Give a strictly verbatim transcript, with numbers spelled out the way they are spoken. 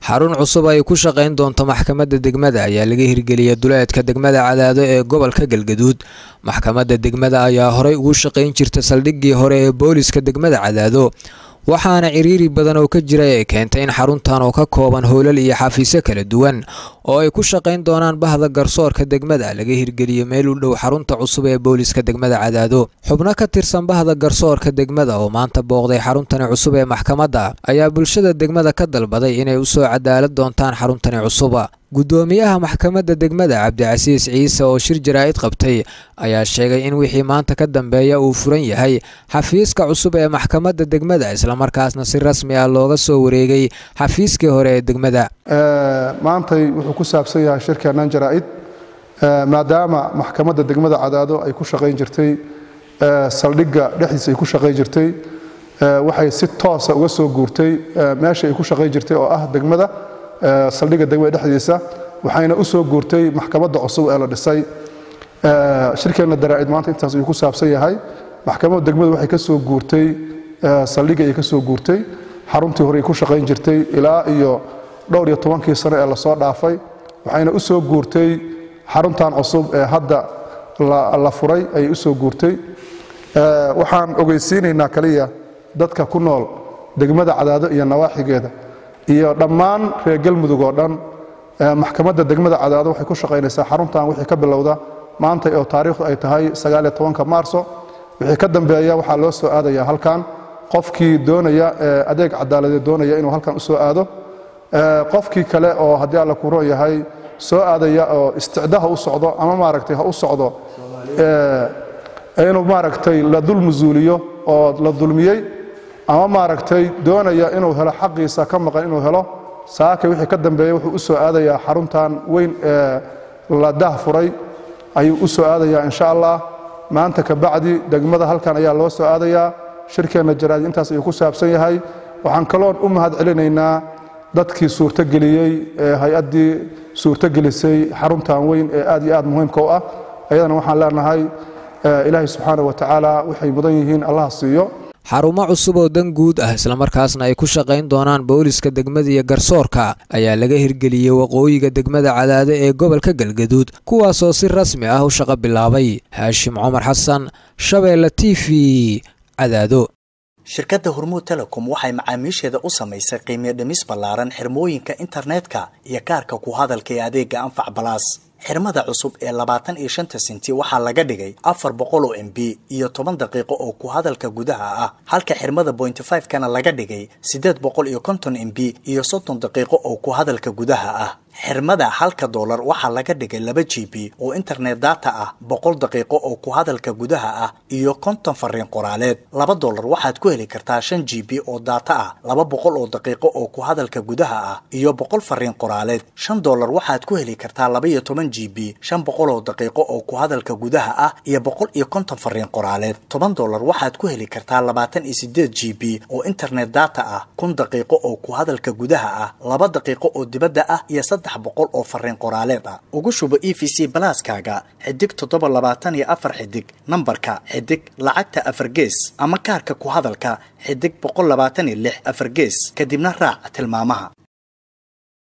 xarun cusub ay ku shaqayn doonto maxkamadda degmada ayaa laga hirgeliyay duleedka degmada Cadaado ee gobolka Galgaduud. Maxkamadda degmada ayaa horey ugu shaqayn jirtay saldhiggii hore ee booliska degmada Cadaado, waxaana ciriiri badan oo ka jira ay keentay in xaruntan oo ka kooban hoolal iyo xafiisyo kala duwan oo ay ku shaqayn doonaan bahda garsoorka degmada laga hirgeliyay meel u dhow xarunta cusub ee booliska degmada Cadaado. Xubno ka tirsan bahda garsoorka degmada oo maanta booqday xaruntani cusub ee maxkamadda ayaa bulshada degmada ka dalbaday inay u soo cadaalad doontaan xaruntani cusub. gudoomiyaha maxkamadda degmada Cabdicasiis Ciise oo shir jaraa'id qabtay ayaa sheegay in wixii maanta ka dambeeya uu furan yahay xafiiska cusub ee maxkamadda degmada, isla markaasna si rasmi ah looga soo wareegay xafiiskii hore ee degmada. maanta wuxuu ku saabsan yahay shirkeenan jaraa'id maadaama maxkamadda degmada Cadaado ay ku shaqayn jirtay saldhigga dhexdiisa ay ku shaqayn jirtay, waxay si toos ah uga soo guurtay meesha ay ku shaqayn jirtay oo ah degmada saldhigga degmada dhexdiisa, waxayna u soo guurtay maxkamadda cusub ee la dhisay. shirkeena jaraa'id maanta intaas uu ku saabsan yahay. maxkamadda degmada waxay ka soo guurtay saldhigga ay ka soo guurtay xaruntii hore ay ku shaqayn jirtay ilaa iyo dhowr iyo tobankii sano ee la soo dhaafay, waxayna u soo guurtay xaruntan cusub ee hadda la furay ay u soo guurtay. waxaan ogeysiinaynaa kaliya dadka ku nool degmada Cadaado iyo nawaaxigeeda iyo dhammaan reer Galmudug oo dhan, maxkamadda degmada Cadaado waxay ku shaqaynaysaa xaruntan wixii ka bilowda maanta oo taariikhdu ay tahay sagaal iyo tobanka Maarso. wixii ka dambeeya waxaa loo soo aadayaa halkan qofkii doonaya adeeg cadaaladeed doonaya inuu halkan u soo aado, qofkii kale oo haddii alla ku roon yahay soo aadaya oo isticdaha u socdo ama maaragtay ha u socdo inuu maaragtay la dulmuzuuliyo oo la dulmiyey ama maaragtay doonaya inuu helo xaqiisa ka maqan inuu helo, saaka wixii ka dambeeyay wuxuu u soo aadayaa xaruntan weyn ee la dah furay ayuu u soo aadayaa insha Allah. maanta ka bacdi degmada halkan ayaa loo soo aadayaa. shirkeena jaraa'id intaas ayuu ku saabsan yahay. waxaan kaloon u mahad celinaynaa dadkii suurto geliyay ee hay'adii suurto gelisay xaruntan weyn ee aad iyo aad muhiimka u ah. ayadana waxaan leenahay ilaahay subxaanahu wa tacaala waxay mudan yihiin Allah siiyo. xarumo cusub oo dan guud ah isla markaasna ay ku shaqayn doonaan booliska degmada iyo garsoorka ayaa laga hirgeliyay waqooyiga degmada Cadaado ee gobolka Galgaduud, kuwaas oo si rasmi ah u shaqo bilaabay. Haashim Cumar Xasan, Shabeelle T V, Cadaado. shirkadda Hormuud Telecom waxay macaamiisheeda u samaysay qiimo dhimis ballaaran xirmooyinka internetka iyo kaarka ku hadalka ee adeega Anfac Plus. xirmada cusub ee labaatan iyo shan senti waxaa laga dhigay afar boqol oo M B iyo toban daqiiqo oo ku hadalka gudaha ah, halka xirmada point five kana laga dhigay siddeed boqol iyo konton M B iyo soddon daqiiqo oo ku hadalka gudaha ah. xirmada halka dollar waxaa laga dhigay laba G B oo internet data ah, boqol daqiiqo oo ku hadalka gudaha ah iyo konton fariin qoraaleed. laba dollar waxaad ku heli kartaa shan G B oo data ah, laba boqol oo daqiiqo oo ku hadalka gudaha ah iyo boqol fariin qoraaleed. shan dollar waxaad ku heli kartaa laba iyo toban G B, shan boqol oo daqiiqo oo ku hadalka gudaha ah iyo boqol iyo konton fariin qoraaleed. toban dollar waxaad ku heli kartaa labaatan iyo siddeed G B oo internet data ah, kun daqiiqo oo ku hadalka gudaha ah, laba daqiiqo oo dibadda ah iyo saddex boqol oo fariin qoraaleed ah. ugu shubo E V C Plus-kaaga xidig toddoba labaatan iyo afar xidig nambarka xidig lacagta afar gees ama kaarka ku hadalka xidig boqol labaatan iyo lix afar gees, kadibna raac tilmaamaha.